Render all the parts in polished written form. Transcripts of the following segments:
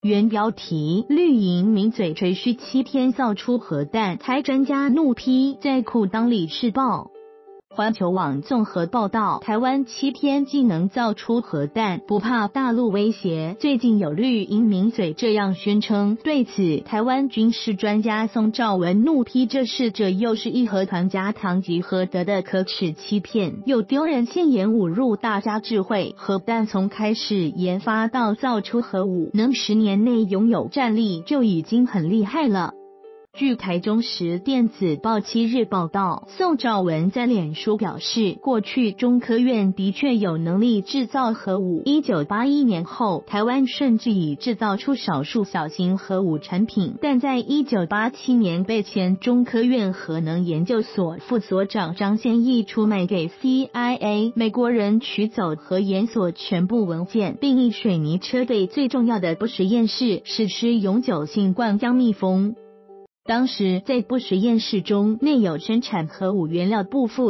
原标题：绿营名嘴吹嘘7天造出核弹，台专家怒批在库当理事报。环球网综合报道，台湾7天既能造出核弹，不怕大陆威胁。最近有绿营名嘴这样宣称，对此，台湾军事专家宋兆文怒批这又是义和团加堂吉诃德的可耻欺骗，又丢人现眼，侮辱大家智慧。核弹从开始研发到造出核武，能10年内拥有战力就已经很厉害了。据台中时电子报7日报道，宋兆文在脸书表示，过去中科院的确有能力制造核武。1981年后，台湾甚至已制造出少数小型核武产品，但在1987年被前中科院核能研究所副所长张宪义出卖给 CIA， 美国人取走核研所全部文件，并以水泥车队最重要的不实验室实施永久性灌浆密封。当时在不实验室中，内有生产核武原料不负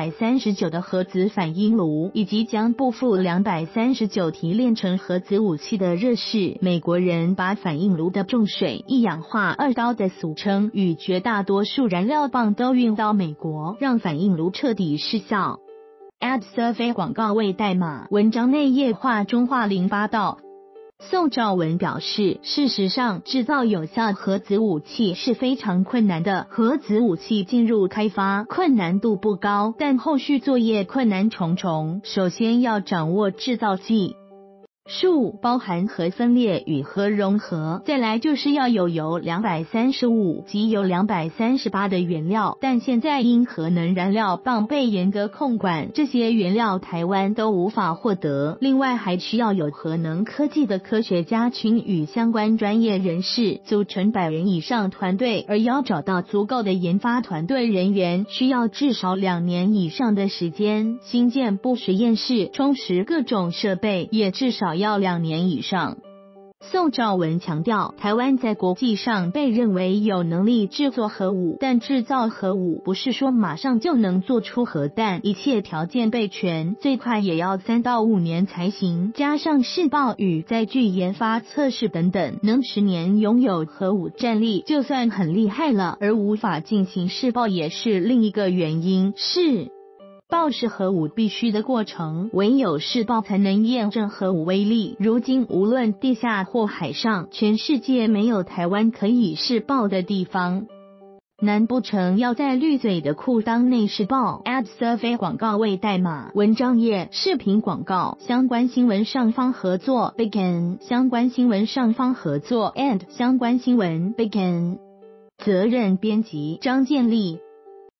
239的核子反应炉，以及将不负239提炼成核子武器的热室。美国人把反应炉的重水一氧化二刀的俗称与绝大多数燃料棒都运到美国，让反应炉彻底失效。Ad Survey 广告位代码，文章内页画中画08道。宋兆文表示，事实上，制造有效核子武器是非常困难的。核子武器进入开发困难度不高，但后续作业困难重重。首先要掌握制造技术，包含核分裂与核融合，再来就是要有铀235及铀238的原料，但现在因核能燃料棒被严格控管，这些原料台湾都无法获得。另外还需要有核能科技的科学家群与相关专业人士，组成100人以上团队，而要找到足够的研发团队人员，需要至少2年以上的时间。新建不实验室，充实各种设备，也至少要2年以上。宋兆文强调，台湾在国际上被认为有能力制作核武，但制造核武不是说马上就能做出核弹，一切条件备全，最快也要3到5年才行。加上试爆与载具研发测试等等，能10年拥有核武战力就算很厉害了，而无法进行试爆也是另一个原因。试爆是核武必须的过程，唯有试爆才能验证核武威力。如今无论地下或海上，全世界没有台湾可以试爆的地方。难不成要在绿嘴的库当内试爆 ？Ad Survey 广告位代码，文章页视频广告，相关新闻上方合作 Begin， 相关新闻上方合作 and 相关新闻 Begin， 责任编辑张建立。